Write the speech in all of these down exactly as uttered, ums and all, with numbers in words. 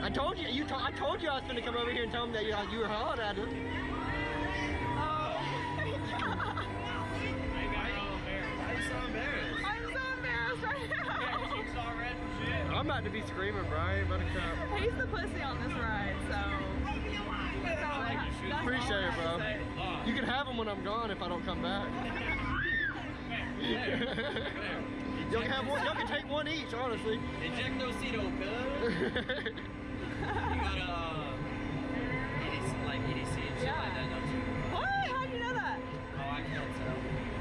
I told you, you to, I told you I was gonna come over here and tell him that you, you were hot at him. Oh my god. I got all embarrassed. I'm so embarrassed. I'm so embarrassed right now. Cheeks all red and shit. I'm about to be screaming, bro. I ain't about to crap. He's the pussy on this ride, so. That's Appreciate it, all I bro. have to say. Oh. You can have them when I'm gone if I don't come back. There, there. Y'all can have one. Y'all can take one each, honestly. Ejectocito, cuz. You got a uh, E D C, like E D C and shit Yeah. like that, don't you? What? How'd you know that? Oh, I can't tell.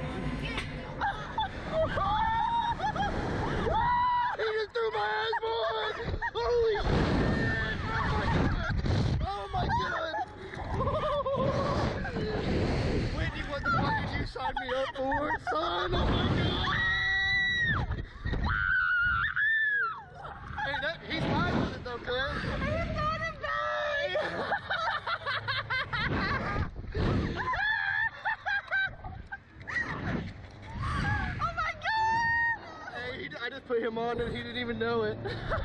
He just threw my ass, boy! Holy shit! Oh my god! Whitney, what the fuck did you sign me up for, son? Oh my god! Hey, that, he's fine with it though, cuz. He's going to bed! Oh my god! Hey, he, I just put him on and he didn't even know it.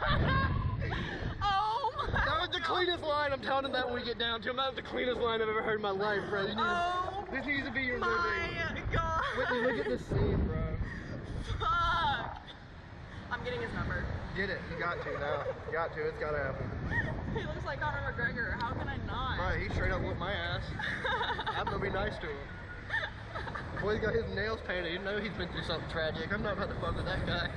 Oh my That was the cleanest line. I'm telling him that when we get down to him. That was the cleanest line I've ever heard in my life, bro. You need Oh to, this needs to be your my living. god! Whitney, look at this scene, bro. Fuck! I'm getting his number. Get it. You got to now. You got to. It's got to happen. He looks like Conor McGregor. How can I not? Right, he straight up whooped my ass. I'm gonna be nice to him. Boy's got his nails painted. You know he's been through something tragic. I'm not about to fuck with that guy.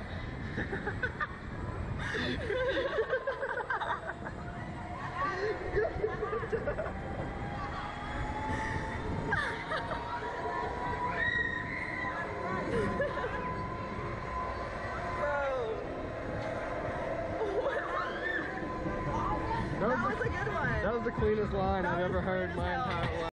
That was a good one. That was the cleanest line That I've was ever heard in clean my as hell. entire life.